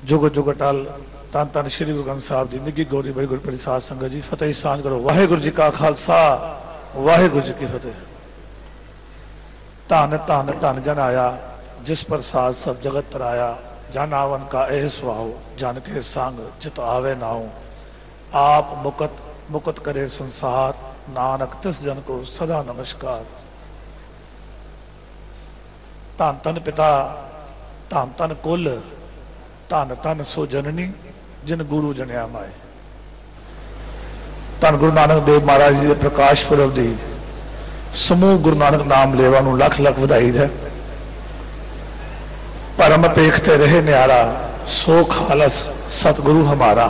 जुग जुग टल धन धन श्री गुरु ग्रंथ साहब जी निगी गौरी बड़ी गुरप्रीत साध संगत जी फतेह साझ करो। वाहिगुरु जी का खालसा वाहिगुरु जी की फतेह। धन धन धन जन आया जिस प्रसाद सब जगत तराया। जन आवन का एह सुहाओ जन के संग चित आवे नाओ। आप मुकत मुकत करे संसार नानक तिस जन को सदा नमस्कार। धन धन पिता धन धन कुल धन धन सो जननी जिन गुरु जनिया माए। धन गुरु नानक देव महाराज जी के प्रकाश पुरब की समूह गुरु नानक नाम लेवा नूं लख लख वधाई है। परम पेखते रहे न्यारा सो खालस सतगुरु हमारा।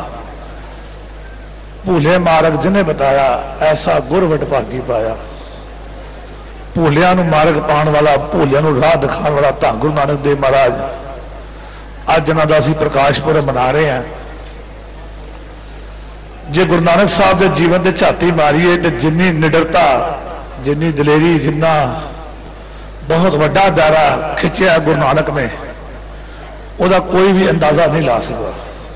भूले मार्ग जिन्हें बताया ऐसा गुर वडभागी पाया। भूलिया नूं मार्ग पाने वाला भूलिया नूं राह दिखाने वाला धन गुरु नानक देव महाराज अज इन्हां दा असीं प्रकाश पुरब मना रहे हैं। जे गुरु नानक साहब के जीवन से झाती मारीए तो जिन्नी निडरता जिन्नी दलेरी जिन्ना बहुत वड्डा दायरा खिंचिया गुरु नानक ने उसका कोई भी अंदाजा नहीं ला सकता।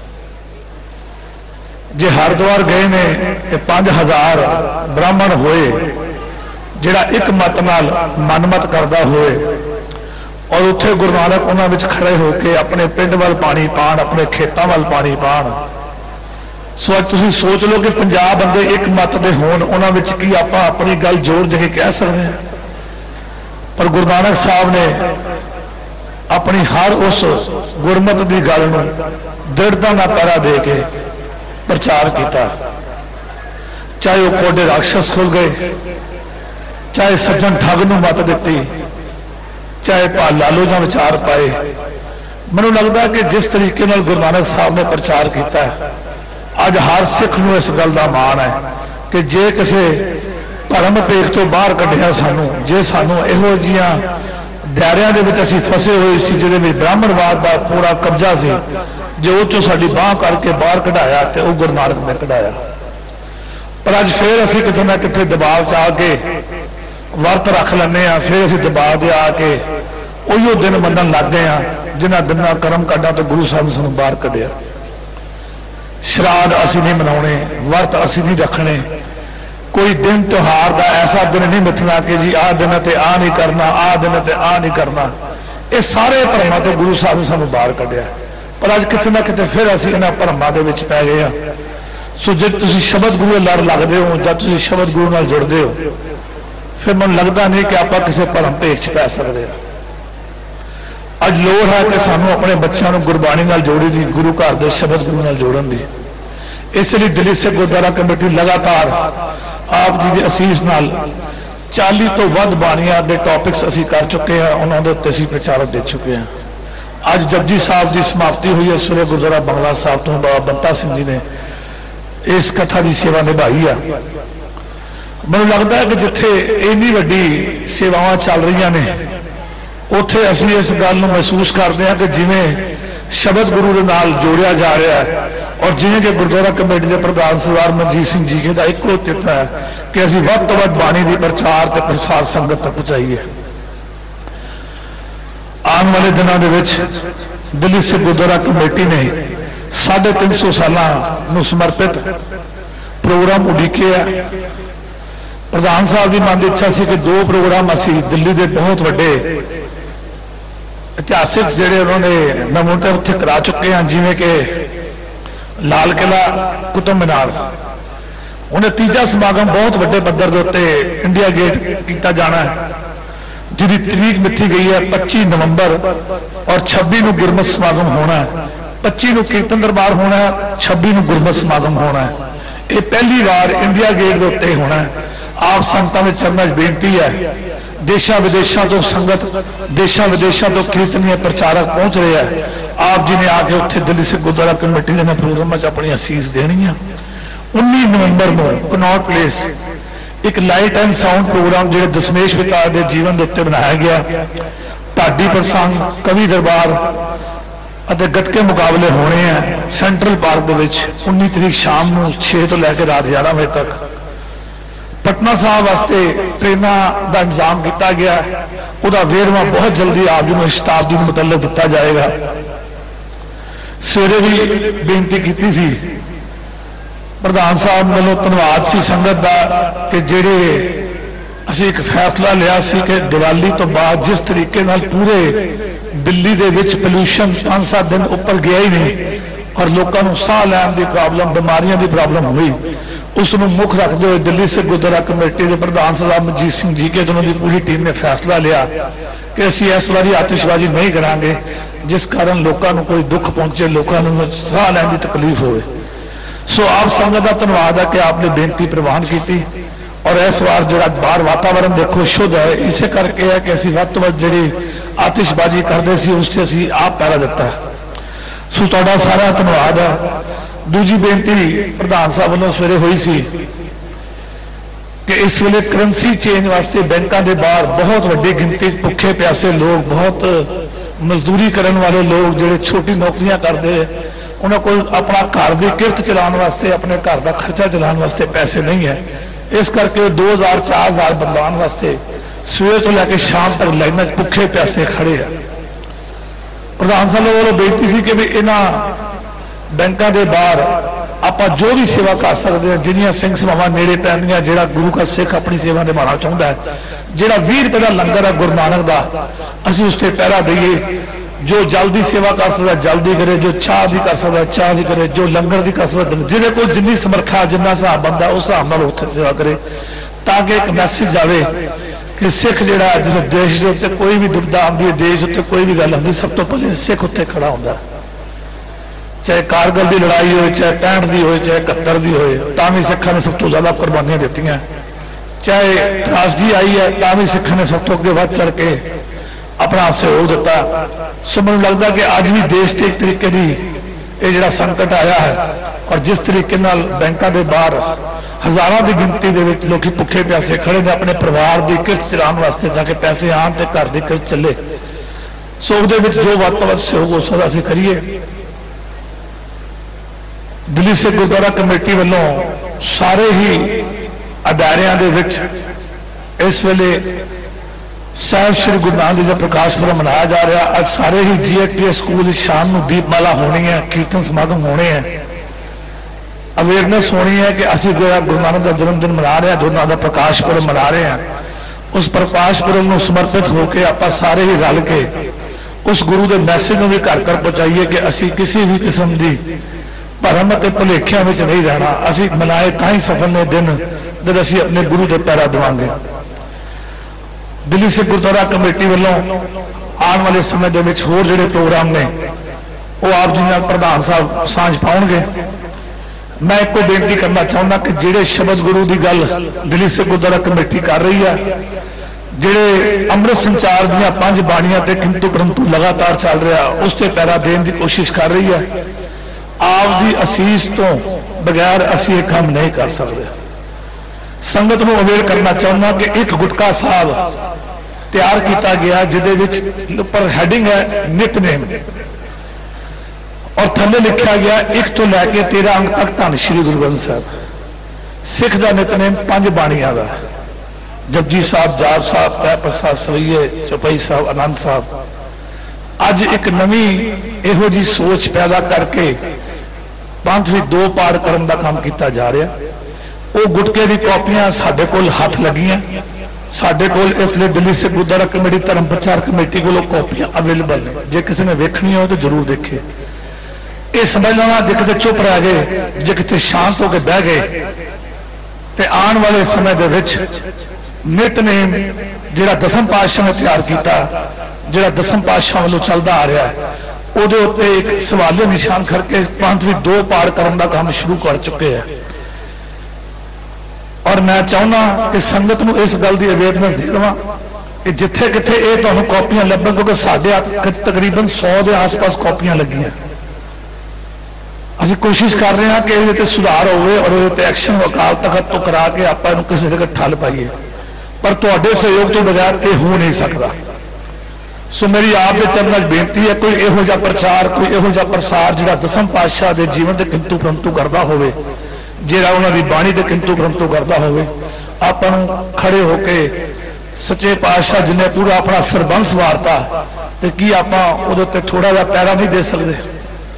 जे हरिद्वार गए ने तो 5000 ब्राह्मण होए जिहड़ा एक मत नाल मनमत करता होए और उत्थे गुरु नानक उन्हां विच खड़े होकर अपने पिंड वाल पानी पाण अपने खेतों वाल पानी पाण। सो अज तुसीं सोच लो कि 50 बंदे एक मत दे होण उन्हां विच की आपां अपनी गल जोर दे के कह सकते हैं। पर गुरु नानक साहब ने अपनी हर उस गुरमत की गल नूं दृढ़ता नाल पैरा दे के प्रचार किया। चाहे वह कोडे राक्षस खुल गए चाहे सज्जन ठग नूं मत दित्ती चाहे लालू जां विचार पाए। मैनूं लगदा कि जिस तरीके नाल गुरु नानक साहब ने प्रचार किया अज हर सिख नूं इस गल का माण है कि जे किसी भरम पेख तो बाहर कढ़िया सानू जे सानू इहो जिहियां दायरियां दे विच असीं फसे हुए सी जिहदे विच ब्राह्मणवाद का पूरा कब्जा सी जो उस चों साडी बांह करके बाहर कढ़ाया तो वह गुरु नानक ने कढ़ाया। पर अज फिर असीं किते ना किते दबाव च आके वर्त रख लैंदे आ फिर असीं दबाव दे आके उहिओ दिन मनण लग गए हैं जिन्हां दिनां कर्म कांडां तो गुरु साहब ने सानूं बाहर कढ़िया। श्राद्ध असीं नहीं मनाउणे वर्त असीं नहीं रखने कोई दिन त्योहार का ऐसा दिन नहीं मिथना कि जी आ दिन ते आ नहीं करना आ दिन ते आ नहीं करना। ये सारे भरमां तो गुरु साहब ने सानूं बाहर कढ़िया। पर अज किते ना किते फिर असीं इन्हां भरमां दे विच पै गए हैं। सो जे तुसीं शब्द गुरु दे लड़ लगदे हो जां तुसीं शब्द गुरु नाल जुड़दे हो फिर मैनूं लगदा नहीं कि आपां किसी भरम भेख च पै सकदे हां। अज लोड़ है कि सानू अपने बच्चों को गुरबाणी नाल जोड़ी दी गुरु घर के शब्द गुरु नाल जोड़न दी। इसलिए दिल्ली सिख गुरुद्वारा कमेटी लगातार आप जी की असीस नाल 40 तो वध बाणियां के टॉपिक्स असीं कर चुके हैं उन्होंने उत्ते असीं प्रचार दे चुके हैं। अज जपजी साहब की समाप्ति हुई है सवेरे गुरुद्वारा बंगला साहब तो बाबा बंता सिंह जी ने इस कथा की सेवा निभाई है। मैनूं लगता है कि जिथे इन्नी वड्डी सेवावां चल रही ने उत्थे असीं इस गल नूं महसूस करते हैं कि जिवें शब्द गुरु के नाल जोड़िया जा रहा है और जिवें कि गुरुद्वारा कमेटी के प्रधान सरदार मनजीत सिंह जी का इको चिट्ठा है कि असीं वध तो वध बाणी की प्रचार ते प्रसार संगत तक पहुँचाइए। आने वाले दिनों के विच दिल्ली सिख गुरुद्वारा कमेटी ने 350 सालों समर्पित प्रोग्राम उड़ीके है। प्रधान साहब की मन की इच्छा सी कि 2 प्रोग्राम असीं दिल्ली के बहुत वड्डे इतिहासिक जिहड़े उन्होंने नमूने उत्थे करा चुके हैं जिवें कि लाल किला कुतुब मीनार। उन्हें तीजा समागम बहुत वड्डे पद्धर के उत्ते इंडिया गेट किया जाना है जिसकी तरीक मिथी गई है 25 नवंबर और 26 को गुरमत समागम होना है। 25 को कीर्तन दरबार होना है 26 को गुरमत समागम होना है। ये पहली बार इंडिया गेट के उत्ते होना है। आप संतां दे चरनां च बेनती है देशा विदेशों तो संगत देशा विदेशों तो कीर्तनीय प्रचारक पहुंच रहे हैं। आप जी ने आके उत्थे दिल्ली सिख गुरुद्वारा कमेटी के प्रोग्राम अपनी असीस देनी है। 19 नवंबर को कनॉट प्लेस एक लाइट एंड साउंड प्रोग्राम जो दशमेश पिता के जीवन के उत्ते बनाया गया। ढाडी प्रसंग कवि दरबार और गतके मुकाबले होने हैं सेंट्रल पार्क के 19 तरीक शाम को 6 तो लैके रात 11 बजे तक। पटना साहब वास्ते ट्रेनों का इंतजाम किया गया। वह वेरवा बहुत जल्दी आप जी शताब्दी के मुतल्लक दिता जाएगा। सवेरे भी बेनती की सी, प्रधान साहब वालों धन्यवाद सी संगत का कि जेड़े असी एक फैसला लिया सी कि दिवाली तो बाद जिस तरीके नाल पूरे दिल्ली दे विच पोल्यूशन 5-7 दिन ऊपर गया ही नहीं और लोगों को साह लैन की प्रॉब्लम, बीमारियों की प्रॉब्लम हुई, उसनों मुख रखते हुए दिल्ली सिख गुरुद्वारा कमेटी के प्रधान सरदार मनजीत सिंह जी के उन्होंने पूरी टीम ने फैसला लिया कि असी इस बारी आतिशबाजी नहीं करांगे जिस कारण लोगों को कोई दुख पहुंचे, लोगों को साह लैन की तकलीफ हो। सो आप संगत का धन्यवाद है कि आपने बेनती प्रवान की और इस बार जो बाहर वातावरण देखो शुद्ध है, इसे करके है कि असी वध तो वध जी आतिशबाजी करते सी उससे असी आप पहरा दिता। सो तुहाडा सारा धन्यवाद है। दूजी बेनती प्रधान साहब वालों सवेरे हुई सी कि इस वेले करंसी चेंज वास्ते बैंकों के बाहर बहुत वड्डी गिनती भुखे प्यासे लोग, बहुत मजदूरी करने वाले लोग जो छोटी नौकरियां करते उन्होंने कोई अपना घर की किरत चलाने वास्ते, अपने घर का खर्चा चलाने वास्ते पैसे नहीं है। इस करके 2000-4000 बदलाने वास्ते सवेर तो लैके शाम तक लाइना भुखे प्यासे खड़े हैं। प्रधान साहब वालों बेनती सी कि भी इन्होंने बैंकों के बाहर आप जो भी सेवा कर सकते हैं, जिन्नियां सिंह सभावां नेड़े पैंदियां, जिहड़ा गुरु का सिख अपनी सेवा निभाना चाहता है, जिहड़ा 20 रुपए का लंगर है गुरु नानक का, असीं उस पर पहरा दईए। जो जल्दी सेवा कर सकता जल्दी करे, जो चाह की कर सकता चाह की करे, जो लंगर की कर सकता, जिन्हें को जिन्नी समर्था जिन्ना हिसाब बनता उस हिसाब नाल उत्थे सेवा करे, ताकि एक मैसेज आए कि सिख जिहड़ा जिस देश के उत्ते कोई भी दुविधा आती है, देश उत्ते कोई भी गल आती, सब तो पहले सिख उत्ते खड़ा होंदा। चाहे कारगिल की लड़ाई हो, चाहे 65 की हो, चाहे 71 की हो, तां सिखा ने सब तो ज्यादा कुर्बानियां दित्तियां। चाहे त्रासदी आई है तां भी सिखा ने सब तो अगे बढ़ चढ़ के अपना सहयोग दिता। सो मैं लगता कि अज भी देश के एक तरीके की जो संकट आया है और जिस तरीके बैंकों के बाहर हजारों की गिनती के लोग भुखे प्यासे खड़े ने अपने परिवार की किरत चलाने वास्ते, ताकि पैसे आन तो घर की किरत चले। सो उहदे विच जो वध तो वध सहयोग हो सकदा असीं करिए। दिल्ली सिख गुरुद्वारा कमेटी वालों सारे ही अदारियां दे विच इस वेले साहिब श्री गुरु नानक देव जी प्रकाश पुरब मनाया जा रहा। आज सारे ही GATS स्कूल शाम को दीपमाला होनी है, कीर्तन समागम होने हैं, अवेयरनेस होनी है कि असीं गुरु नानक का जन्मदिन मना रहे हैं, गुरु नानक का प्रकाश पुरब मना रहे हैं। उस प्रकाश पुरब को समर्पित होकर आप सारे ही रल के उस गुरु के मैसेज को भी घर घर पहुँचाइए कि असीं किसी भी किस्म की भरम और भुलेखियां में नहीं रहना। असीं मनाए तां ही सफल ने दिन जब असीं अपने गुरु के पैरा देवांगे। दिल्ली सिख गुरुद्वारा कमेटी वालों आने वाले समय के होर जिहड़े प्रोग्राम ने वो आप जी नाल प्रधान साहब सांझ पाउणगे। मैं एक बेनती करना चाहता कि जिहड़े शब्द गुरु की गल दिल्ली सिख गुरुद्वारा कमेटी कर रही है, जिहड़े अमृत संचार दीआं 5 बाणियां ते किंतु परंतु लगातार चल रहा उस ते पैरा देने की कोशिश कर रही है। आप दी असीस तो बगैर असीं ये काम नहीं कर सकते। संगत को अवेयर करना चाहना कि एक गुटका साहब तैयार किया गया जिहदे पर हैडिंग है नितनेम और थले लिखा गया 1 तो लैके 13 अंक तक धन श्री गुरु ग्रंथ साहब। सिख का नितनेम 5 बाणियां का जपजी साहब, जाप साहब, तय प्रसाद सवैये, चौपाई साहब, आनंद साहब। अज एक नवी इहो जी सोच पैदा करके पंथ भी 2 पाठ करने का काम किया जा रहा। वो गुटके की कॉपियां साडे कोल हाथ लगियां, साडे कोल इसलिए दिल्ली सिख गुरुद्वारा कमेटी धर्म प्रचार कमेटी को कॉपियां अवेलेबल ने। जे किसी ने वेखनी हो तो जरूर देखे। ये समझ लेना जे किते चुप रह गए, जे किते शांत होकर बह गए तो आने वाले समय के विच नितनेम जिहड़ा 10वें पातशाह ने तैयार किया, जिहड़ा 10वें पातशाह वालों चलता आ रहा है, उहदे उत्ते एक सवालिया निशान करके पंथ भी 2 पाठ करने का काम शुरू कर चुके हैं। और मैं चाहना कि संगत को इस गल की अवेयरनेस दे देवां कि जिथे किथे ये तुहानूं कॉपियां लभण, क्योंकि साडे तकरीबन 100 के आस-पास कॉपियां लगियां। असीं कोशिश कर रहे हैं कि ये सुधार होवे और ये एक्शन अकाल तखत तो करा के आप किसी जगह ठल पाइए, पर तुहाडे सहयोग तो बगैर ये हो नहीं सकता। सो मेरी आप के चरणों बेनती है, कोई इहो जिहा प्रचार, कोई इहो जिहा प्रसार जिहड़ा 10वें पातशाह के जीवन के किंतु परंतु करता होवे, जिहड़ा उन्होंने बाणी के किंतु परंतु करता होवे, आपां नूं खड़े होके सच्चे पातशाह जिन्हें पूरा अपना सरबंस वारता तो की आपां उहदे उत्ते थोड़ा जिहा पैरा नहीं दे सकते।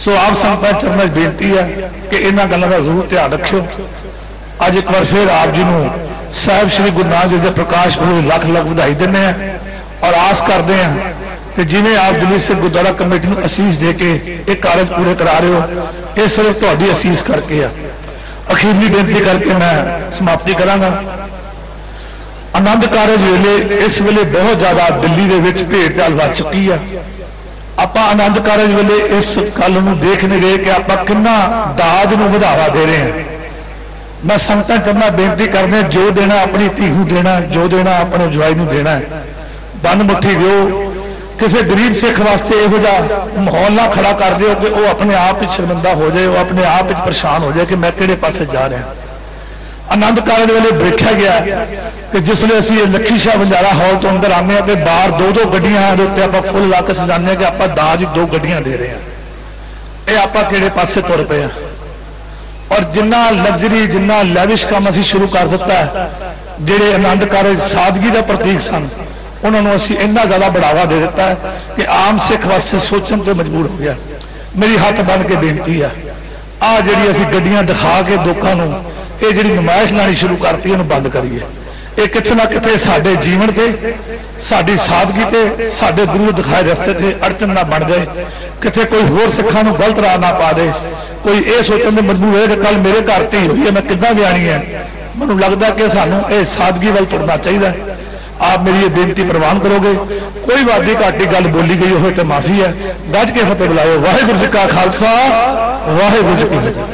सो आप संगतां चरणों च बेनती है कि इन्हां गल्लां दा जरूर ध्यान रखियो। अज एक बार फिर आप जी नूं साहिब श्री गुरु नानक देव जी प्रकाश पुरब लख लख बधाई दिंदे हैं और आस करते हैं कि जिवें आप दिल्ली सिख गुरुद्वारा कमेटी नूं असीस दे के ये कारज पूरे करा रहे हो, ये सिर्फ तुहाडी असीस करके है। अखीरली बेनती करके मैं समाप्ति करांगा। आनंद कारज वेले इस वेले बहुत ज्यादा दिल्ली दे विच भेड़ चाल वध चुकी है। आपां आनंद कारज वेले इस गल नूं देख नहीं रहे कि आपां किन्ना दाज नूं बढ़ावा दे रहे हैं। मैं संगतां चरनां बेनती करने जो देना अपनी धी नूं देना, जो देना अपने जवाई नूं देना है। बन मुट्ठी दिओ। किसी गरीब सिख वास्ते इहो जिहा माहौल ना खड़ा कर दिओ कि वह अपने आप ही शर्मिंदा हो जाए, वह अपने आप ही परेशान हो जाए कि मैं किहड़े पासे जा रहा। आनंद कारज वेले देखा गया कि जिसले असीं लक्खी शाह बंजारा हॉल तो अंदर आने तो बाहर दो दो गड्डियां दे उत्ते आपां फुल ला के सजाने कि आपां दाज दो गड्डियां दे रहे हैं। ये आपां किहड़े पासे तुर पे हैं। और जिन्ना लग्जरी जिन्ना लैविश काम असीं शुरू कर दिता है, जिहड़े आनंद कारज सादगी का प्रतीक सन, उन्होंने असीं इन्ना ज़्यादा बढ़ावा दे दिता है कि आम सिख वास्ते सोचण तो मजबूर हो गया। मेरी हाथ बन के बेनती है, आ जिहड़ी असीं गड्डियां दिखा के लोकां नूं ये जिहड़ी नुमाइश लानी शुरू करती है, बंद करिए। ये किथे ना किथे साडे जीवन ते, साडी सादगी ते, साडे गुरु दिखाए रस्ते ते अड़चन ना बन जाए। किथे कोई होर सिखां नूं गलत राह ना पा दे। कोई ये सोचण ते मजबूर है कि कल मेरे घर धी हुई है, मैं किद्दां विआहणी है। मैनूं लगदा कि सानूं ये सादगी वल तुरना चाहिए। आप मेरी ये बेनती प्रवान करोगे। कोई वादी घाटी गल बोली गई हो तो माफी है। गज के फतेह बुलाओ। वाहिगुरू जी का खालसा, वाहिगुरू जी की फतेह।